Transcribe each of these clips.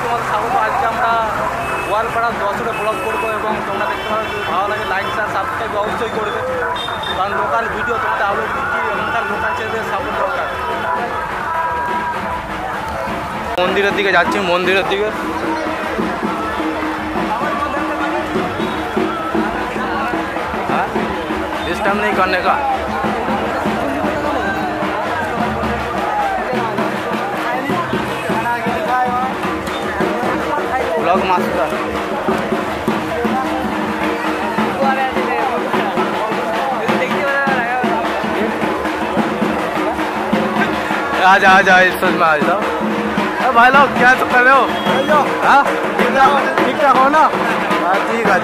তোমাদের স্বাগত। আজকে আমরা গোয়ালপাড়া দশরে ব্লগ করবো এবং তোমরা দেখতে পাবে যদি ভালো লাগে লাইক শেয়ার সাবস্ক্রাইব অবশ্যই করবে, কারণ লোকাল ভিডিও তোমাদের আপলোড দিচ্ছি, এখানকার লোকাল চ্যানেলের সাপোর্ট দরকার। মন্দিরের দিকে যাচ্ছি, মন্দিরের দিকে। सिस्टम नहीं करने का। ब्लॉग मास्टर आजा आजा इस में आ जाओ। भाई लोग क्या तो कर रहे हो? हाँ ठीक ठाक हो ना? हाँ ठीक है।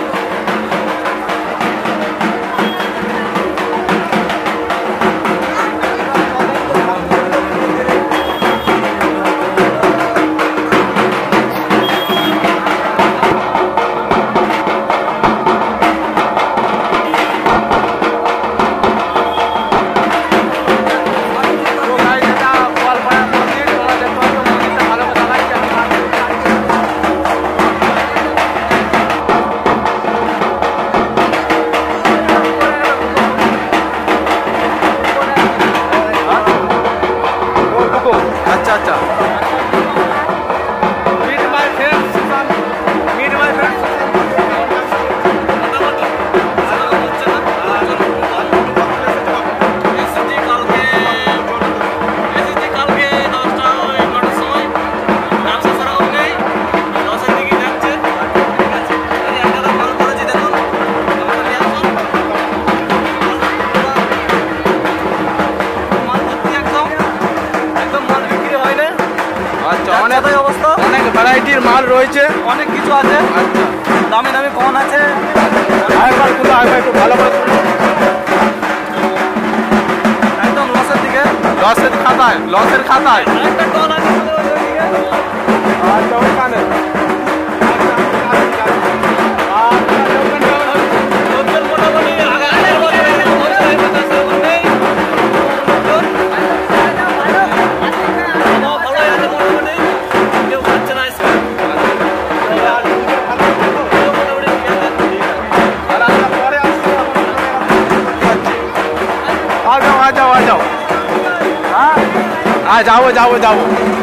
অনেক ভ্যারাইটির মাল রয়েছে, অনেক কিছু আছে। আচ্ছা, দামি দামি কোন আছে, একটু ভালো করে একদম লসের দিকে, লসের খাতায়, লসের খাতায়। আচ্ছা ওখানে जाओ जाओ जाओ।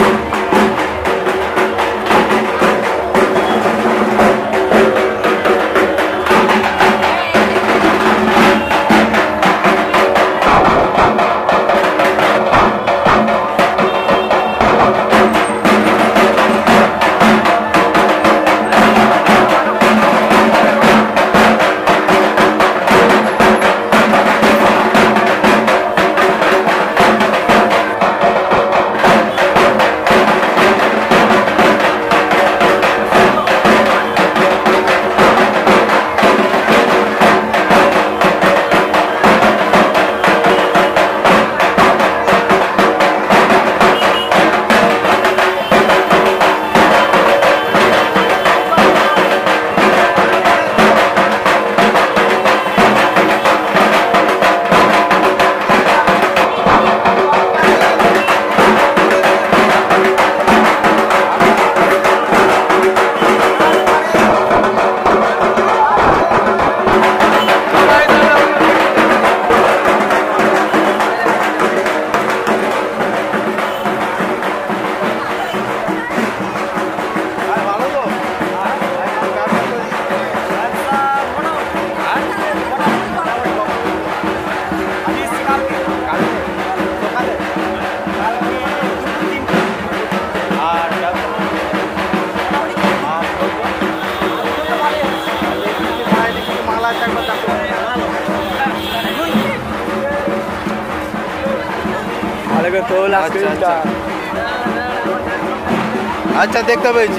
अच्छा देखते পেয়েছি।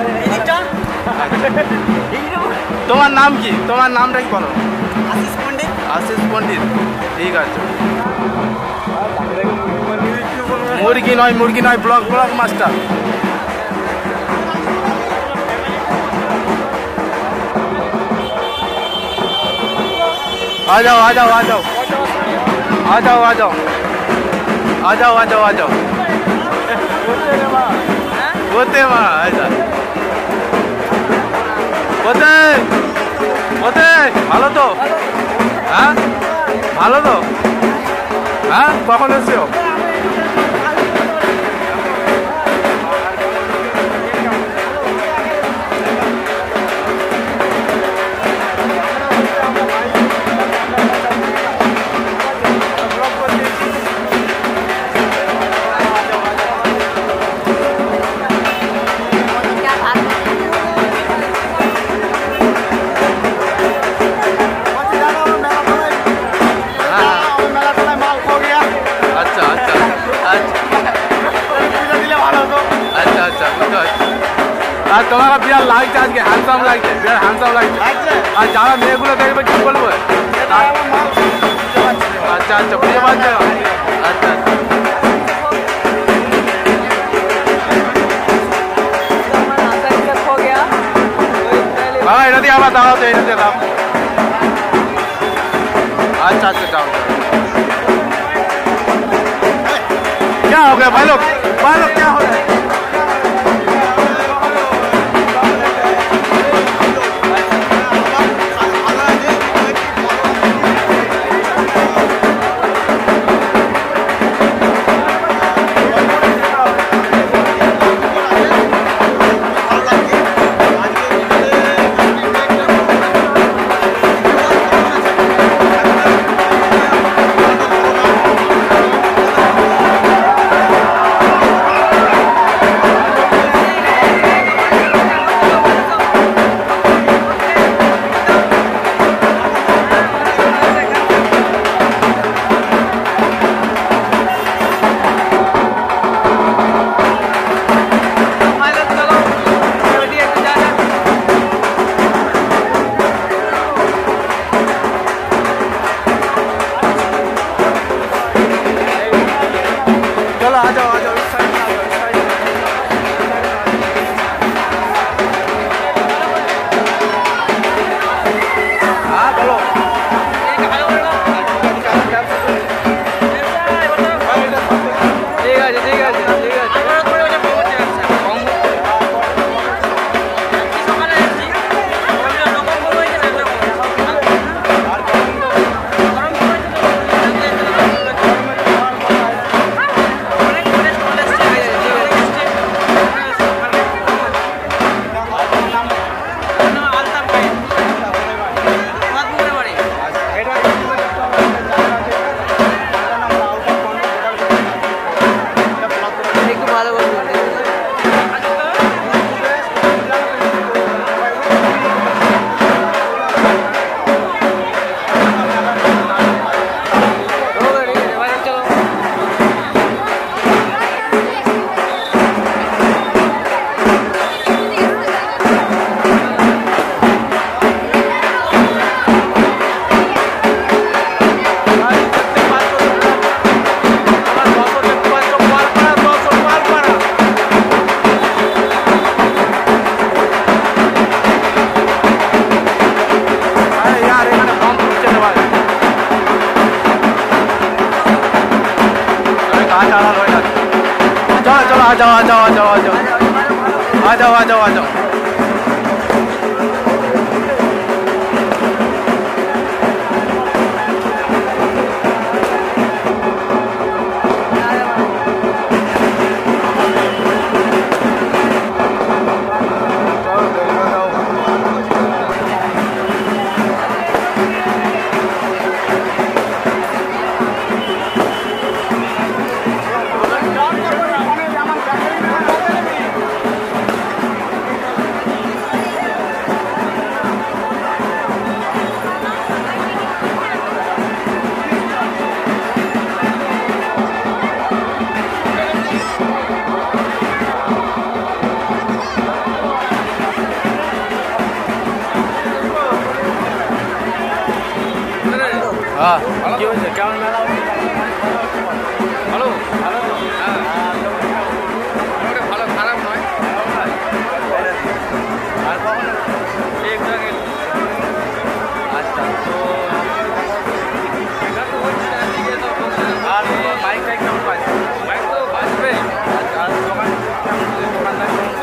তোমার নাম কি? তোমার নামটা কি বলো? আশিস পণ্ডিত। আশিস পণ্ডিত, ঠিক আছে। মুরগি নয় ব্লগ মাস্টার। आ जाओ आ जाओ आ जाओ आ जाओ आ जाओ आ जाओ आ जाओ आ जाओ। কোথায় মা আচ্ছা কোথায় কোথায় ভালো তো হ্যাঁ ভালো তো হ্যাঁ কখন এসছো আর তোমাকে বিরাট লাগছে আজকে হ্যান্ডসাম লাগছে বিরাট হ্যান্ডসাম লাগছে আর যারা মেয়েগুলো দেখবে কি বলবো আচ্ছা আচ্ছা বুঝতে পারছো আচ্ছা বাবা এটা দিয়ে আবার দাঁড়াও তো এটা দিয়ে দাও अच्छा अच्छा जाओ क्या हो गया भाई लोग क्या हो रहा है आ जाओ आ जाओ आ जाओ आ जाओ आ जाओ आ जाओ आ जाओ কি হয়েছে কেমন মেলা ভালো ভালো মোটামুটি ভালো খারাপ নয় আর কখন আচ্ছা তো আর বাইক টাইক কেমন পাচ্ছে বাইক তো বাঁচবে আর দোকানদার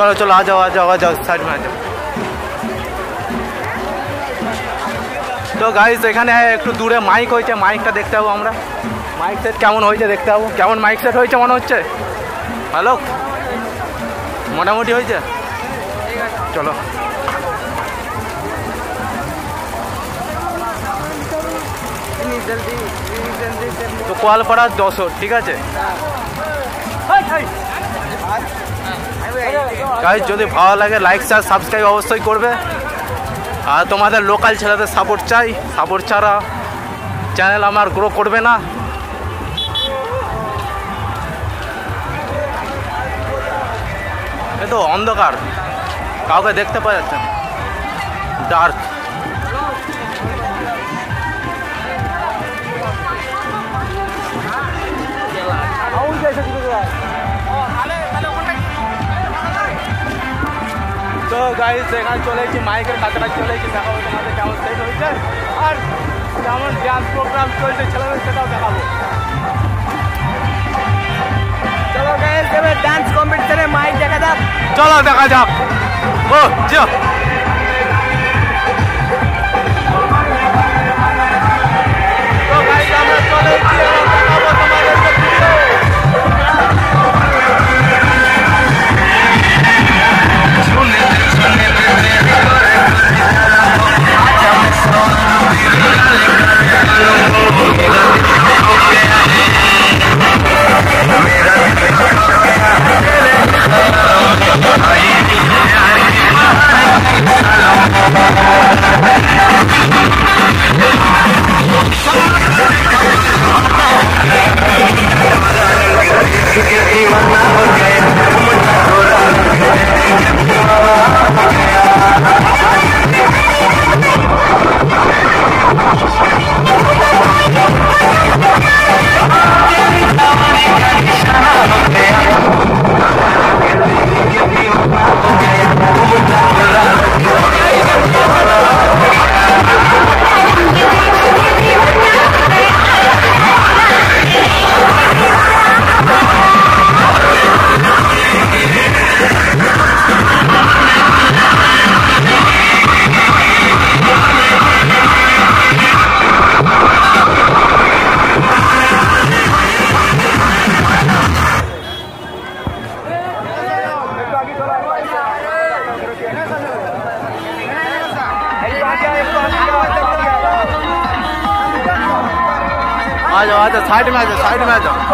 चलो चलो आ जाओ आ जाओ आ जाओ साइड में आ जाओ। তো গাইস এখানে একটু দূরে মাইক হয়েছে, মাইকটা দেখতে পাবো আমরা। মাইক সেট কেমন হয়েছে দেখতে পাবো। কেমন মাইক সেট হয়েছে মনে হচ্ছে? ভালো মোটামুটি হয়েছে। চলো তো কোয়ালপাড়া 10, ঠিক আছে গাইস। যদি ভালো লাগে লাইক শেয়ার সাবস্ক্রাইব অবশ্যই করবে। আর তোমাদের লোকাল ছেলেদের সাপোর্ট চাই, সাপোর্ট ছাড়া চ্যানেল আমার গ্রো করবে না। এ তো অন্ধকার, কাউকে দেখতে পাওয়া যাচ্ছে না, ডার্ক। তো গাইস এখানে চলে এসেছি, মাইকের কাছাকাছি চলে এসেছি। দেখাবো তোমাদের কেমন সেট হয়েছে আর কেমন ডান্স প্রোগ্রাম চলছে ছেলেদের, সেটাও দেখাবো। चलो गाइस এবার ডান্স কম্পিটিশনে মাইক দেখা যাক। চলো দেখা যাক। ও যা তো গাইস আমরা চলে এসেছি, দেখাবো তোমাদের ভিডিও। आ जाओ आ जाओ, साइड में आ जाओ, साइड में आ जाओ।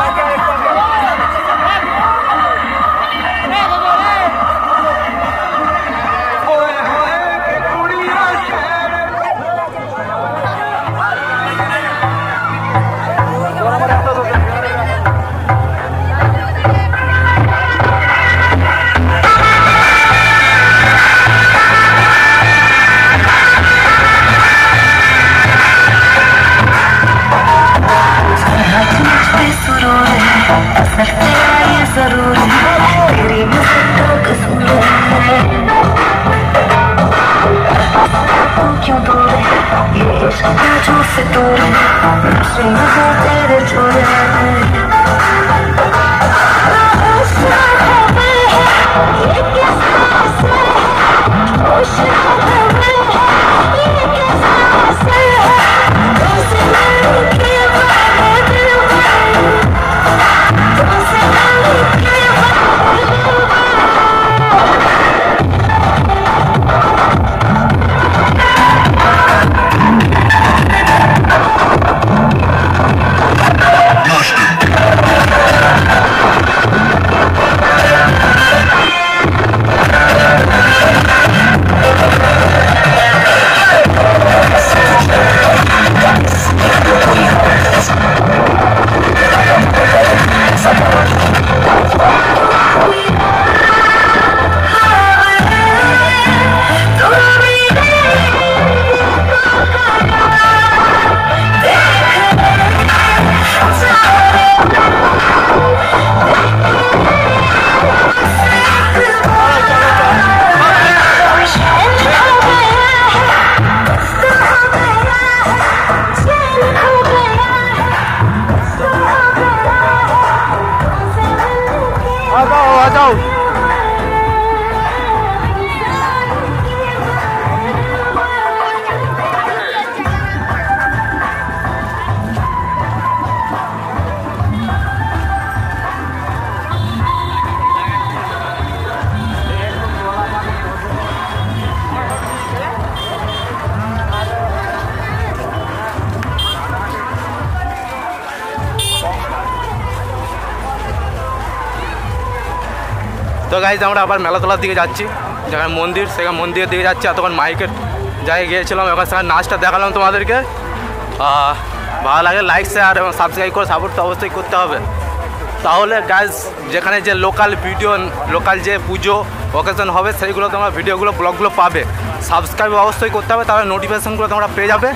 তো গাইজ আমরা আবার মেলাতলার দিকে যাচ্ছি, যেখানে মন্দির, সেখানে মন্দিরের দিকে যাচ্ছি। এতক্ষণ মাইকের জায়গায় গিয়েছিলাম, এবার সেখানে নাচটা দেখালাম তোমাদেরকে। ভালো লাগে লাইক শেয়ার এবং সাবস্ক্রাইব করে সাপোর্ট তো অবশ্যই করতে হবে। তাহলে গাইজ যেখানে যে লোকাল ভিডিও, লোকাল যে পুজো অকেশন হবে সেইগুলো তোমরা ভিডিওগুলো ব্লগগুলো পাবে। সাবস্ক্রাইব অবশ্যই করতে হবে, তাহলে নোটিফিকেশানগুলো তোমরা পেয়ে যাবে।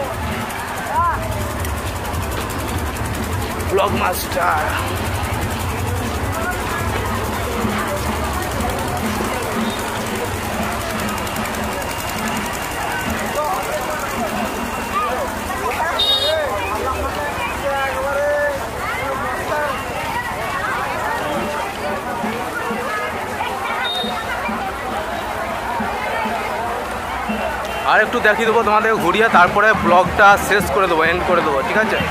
ব্লগ মাস্টার আর একটু দেখিয়ে দেবো তোমাদের ঘুরিয়ে, তারপরে ব্লগটা শেষ করে দেবো, এন্ড করে দেবো, ঠিক আছে?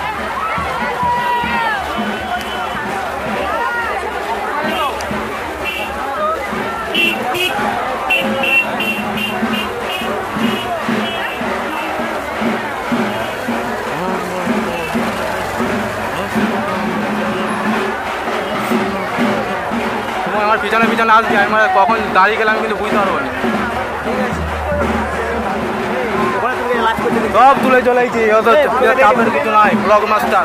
তুমি আমার পিছনে পিছনে আসবে, আমি কখন দাঁড়িয়ে গেলাম কিন্তু বুঝতে পারবো না। সব তুলে চলেছি, অত চাপের কিছু নাই। ব্লগ মাস্টার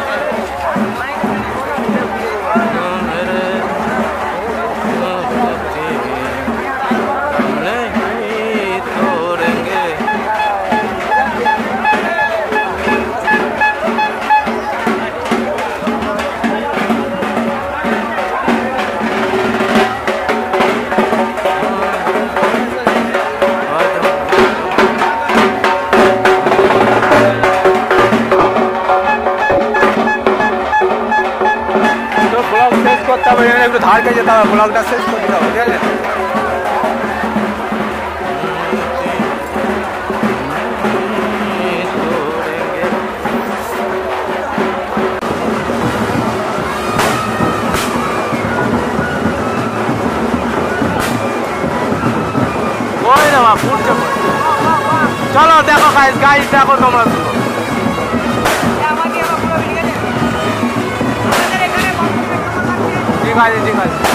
করতে হবে, একটু ধারকে যেতে হবে, ব্লগটা শেষ করতে হবে, ঠিক আছে? ওই না ফুটছে, চলো দেখো গাইস, গাইস দেখো তোমরা শুধু। ঠিক আছে, ঠিক আছে।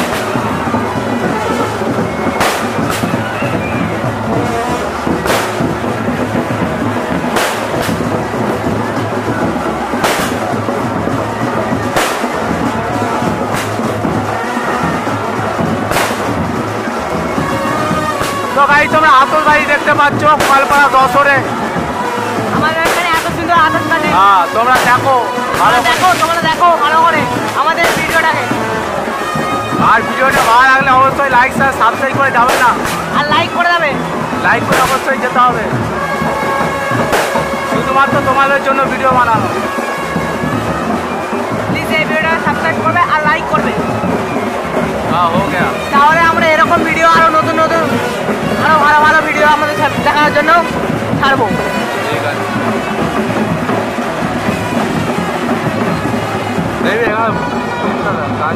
তো গাই তোমরা আতর বাড়ি দেখতে পাচ্ছ কলপাড়া দশরে। আমাদের এখানে এত সুন্দর আতর বাড়ি। হ্যাঁ তোমরা দেখো, ভালো দেখো, তোমরা দেখো ভালো করে আমাদের ভিডিওটাকে। আর ভিডিওটা ভালো লাগলে অবশ্যই লাইক শেয়ার সাবস্ক্রাইব করে যাবে না, আর লাইক করে যাবে, লাইক করে অবশ্যই যেতে হবে। শুধুমাত্র তোমাদের জন্য ভিডিও বানানো। প্লিজ এই ভিডিওটা সাবস্ক্রাইব করবে আর লাইক করবে। হ্যাঁ হো গেয়া। তাহলে আমরা এরকম ভিডিও আরো নতুন নতুন আরো ভালো ভালো ভিডিও আমাদের দেখানোর জন্য ছাড়বো। ঠিক আছে, দেখবি কাজ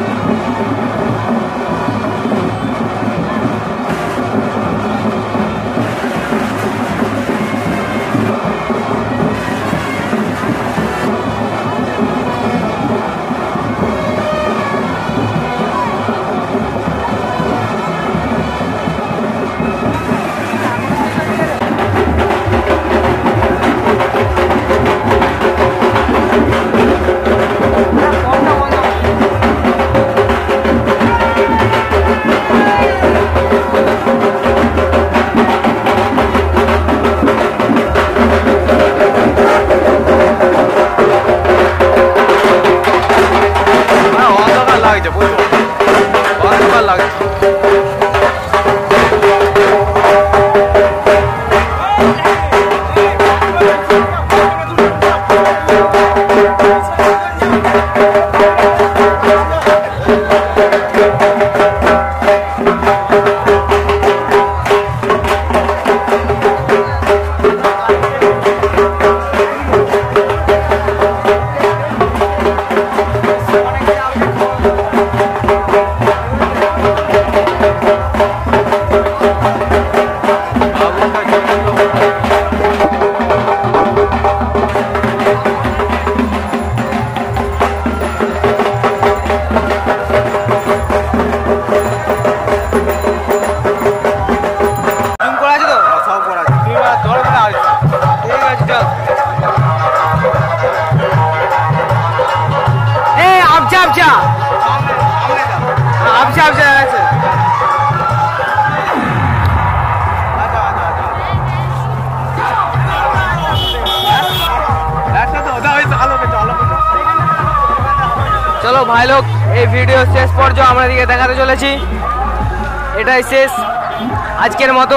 ভাই লোক, এই ভিডিও শেষ পর্যন্ত আমরা দিকে দেখাতে চলেছি। এটাই শেষ আজকের মতো।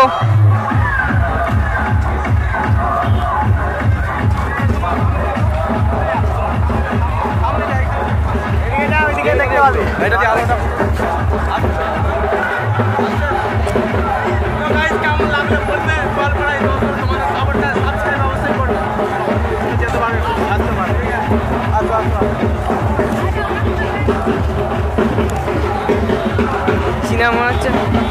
দেখতে পাবে কেমন লাগলো বলবে, কল করাই তোমাদের খবরটা সাবস্ক্রাইব অবশ্যই করবে, যেতে পারবে, আসতে পারবে। সিনেমা মনে হচ্ছে।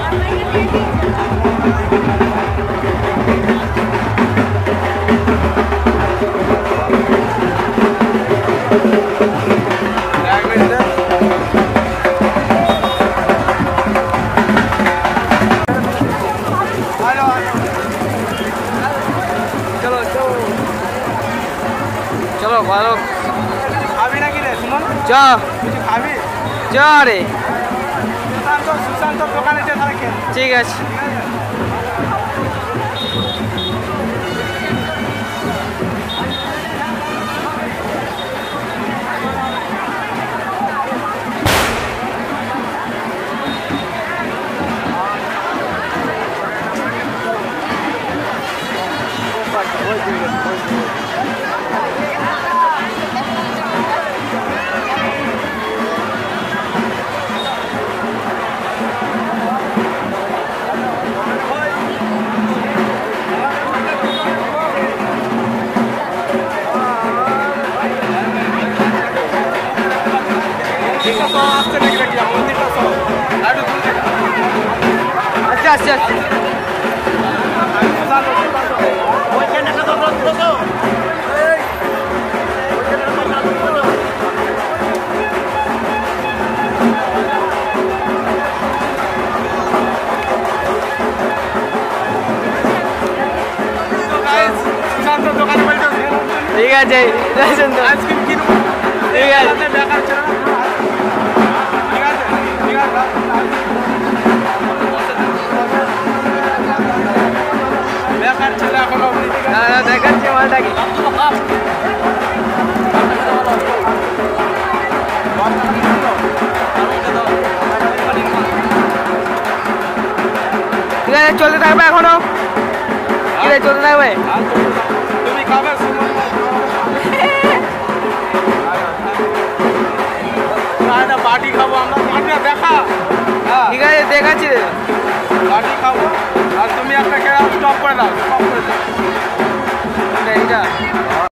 চলো চলো চলো ভালো খাবি নাকি রে সুমন? চ কিছু খাবি? চ রে, সুশান্ত দোকানে যে তারা খেয়ে ঠিক আছে। আসছে নাকি নাকি মন্দিরটা সব একটু দূর থেকে আচ্ছা আচ্ছা আচ্ছা সুশান্ত দোকানে বলতে ঠিক আছে আইসক্রিম কিনবো, ঠিক আছে বেকার ছিল না। ঠিক আছে ঠিক আছে, বেকার ছিল এখন অবধি। দেখাচ্ছি মালটাকে। ঠিক আছে চলতে থাকবে এখনো, ঠিক আছে চলতে থাকবে। তুমি খাবে সুমন? বাটি খাবো আমরা, বাটিটা দেখা। ঠিক আছে দেখাচ্ছি। বাটি খাবো আর তুমি একটা খেয়ে স্টপ করে দাও, স্টপ করে দাও। এইটা